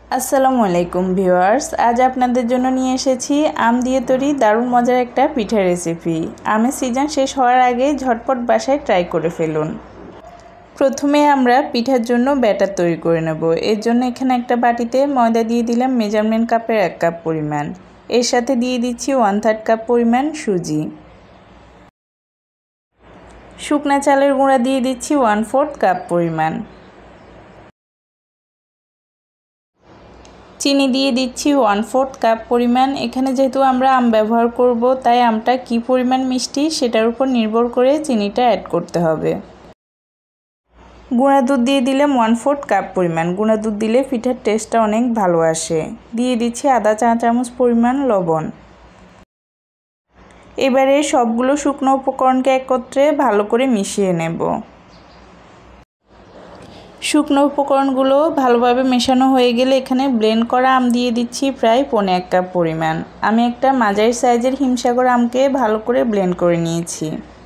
আসসালামু আলাইকুম ভিউয়ার্স, আজ আপনাদের জন্য নিয়ে এসেছি আম দিয়ে তৈরি দারুণ মজার একটা পিঠা রেসিপি। আমের সিজন শেষ হওয়ার আগে ঝটপট বাসায় ট্রাই করে ফেলুন। প্রথমে আমরা পিঠার জন্য ব্যাটার তৈরি করে নেব। এর জন্য এখানে একটা বাটিতে ময়দা দিয়ে দিলাম মেজারমেন্ট কাপের 1 কাপ পরিমাণ। এর সাথে দিয়ে দিচ্ছি 1/3 কাপ পরিমাণ সুজি। শুকনা চালের গুঁড়া দিয়ে দিচ্ছি 1/4 কাপ পরিমাণ। চিনি দিয়ে দিচ্ছি 1/4 কাপ পরিমাণ। এখানে যেহেতু আমরা আম ব্যবহার করব, তাই আমটা কি পরিমাণ মিষ্টি সেটার উপর নির্ভর করে চিনিটা অ্যাড করতে হবে। গুঁড়া দুধ দিয়ে দিলাম 1/4 কাপ পরিমাণ। গুঁড়া দুধ দিলে পিঠার টেস্টটা অনেক ভালো আসে। দিয়ে দিচ্ছি আধা চা চামচ পরিমাণ লবণ। এবারে সবগুলো শুকনো উপকরণকে একত্রে ভালো করে মিশিয়ে নেব। শুকনো উপকরণগুলো ভালোভাবে মেশানো হয়ে গেলে এখানে ব্লেন্ড করা আম দিয়ে দিচ্ছি প্রায় 1/4 কাপ পরিমাণ। আমি একটা মাঝারি সাইজের হিমসাগর আমকে ভালো করে ব্লেন্ড করে নিয়েছি।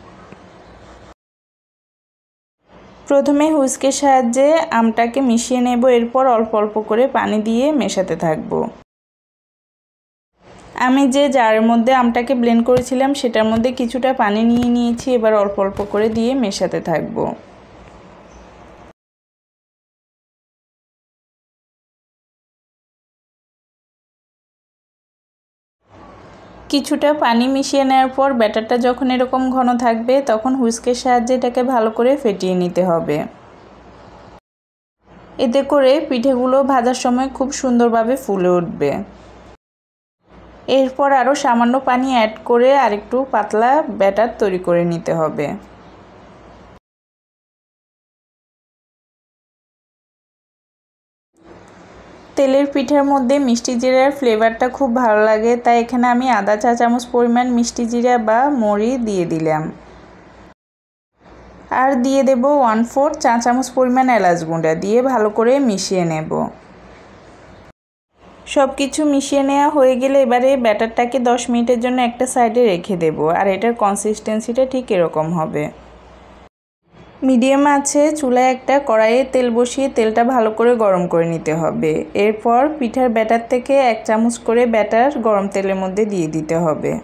প্রথমে হুইস্কের সাহায্যে আমটাকে মিশিয়ে নেব, এরপর অল্প অল্প করে পানি দিয়ে মেশাতে থাকব। আমি যে জারের মধ্যে আমটাকে ব্লেন্ড করেছিলাম সেটার মধ্যে কিছুটা পানি নিয়ে নিয়েছি, এবার অল্প অল্প করে দিয়ে মেশাতে থাকব। কিছুটা পানি মিশিয়ে নেওয়ার পর ব্যাটারটা যখন এরকম ঘন থাকবে তখন হুইস্কের সাহায্যে এটাকে ভালো করে ফেটিয়ে নিতে হবে। এতে করে পিঠেগুলো ভাজার সময় খুব সুন্দরভাবে ফুলে উঠবে। এরপর আরও সামান্য পানি অ্যাড করে আরেকটু পাতলা ব্যাটার তৈরি করে নিতে হবে। তেলের পিঠার মধ্যে মিষ্টি জিরার ফ্লেভারটা খুব ভালো লাগে, তাই এখানে আমি আধা চা চামচ পরিমাণ মিষ্টি জিরা বা মরি দিয়ে দিলাম। আর দিয়ে দেব 1/4 চা চামচ পরিমাণ এলাচ গুঁড়া দিয়ে ভালো করে মিশিয়ে নেব। সব কিছু মিশিয়ে নেওয়া হয়ে গেলে এবারে ব্যাটারটাকে 10 মিনিটের জন্য একটা সাইডে রেখে দেব। আর এটার কনসিস্টেন্সিটা ঠিক এরকম হবে। মিডিয়াম আছে চুলায় একটা কড়াইয়ে তেল বসিয়ে তেলটা ভালো করে গরম করে নিতে হবে। এরপর পিঠার ব্যাটার থেকে 1 চামচ করে ব্যাটার গরম তেলের মধ্যে দিয়ে দিতে হবে।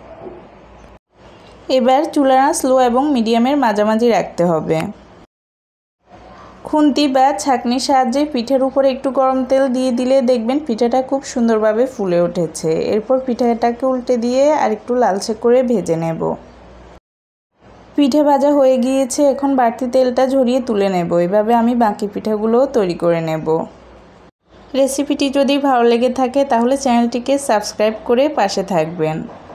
এবার চুলা স্লো এবং মিডিয়ামের মাঝামাঝি রাখতে হবে। খুন্তি বা ছাঁকনির সাহায্যে পিঠার উপরে একটু গরম তেল দিয়ে দিলে দেখবেন পিঠাটা খুব সুন্দরভাবে ফুলে উঠেছে। এরপর পিঠাটাকে উল্টে দিয়ে আর একটু লালচে করে ভেজে নেব। পিঠে ভাজা হয়ে গিয়েছে, এখন বাড়তি তেলটা ঝরিয়ে তুলে নেব। এভাবে আমি বাকি পিঠাগুলো তৈরি করে নেব। রেসিপিটি যদি ভালো লেগে থাকে তাহলে চ্যানেলটিকে সাবস্ক্রাইব করে পাশে থাকবেন।